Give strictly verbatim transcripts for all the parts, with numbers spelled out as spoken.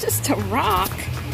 just a rock.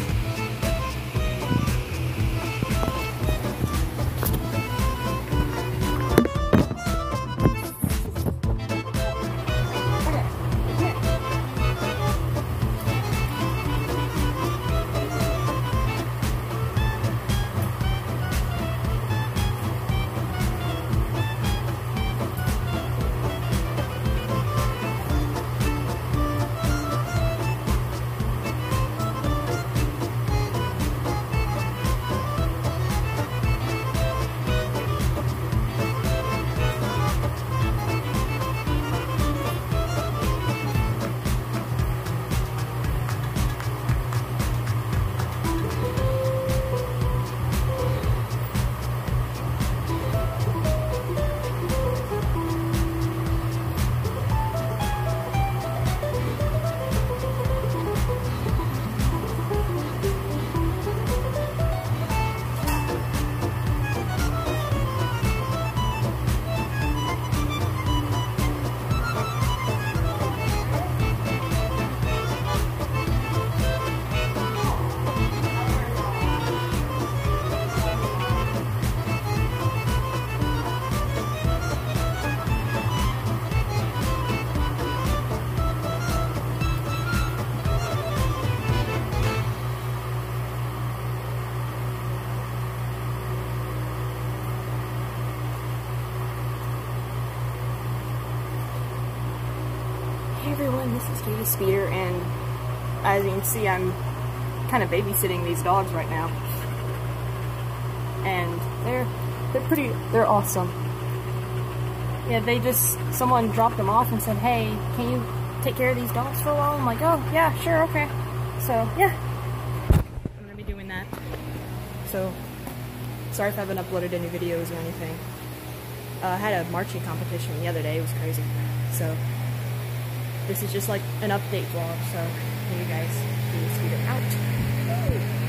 Hey everyone, this is Speedster, and as you can see, I'm kind of babysitting these dogs right now, and they're they're pretty they're awesome. Yeah, they just someone dropped them off and said, "Hey, can you take care of these dogs for a while?" I'm like, "Oh yeah, sure, okay." So yeah, I'm gonna be doing that. So sorry if I haven't uploaded any videos or anything. Uh, I had a marching competition the other day. It was crazy. So. This is just like an update vlog, so here you guys, Speedster out. Woo!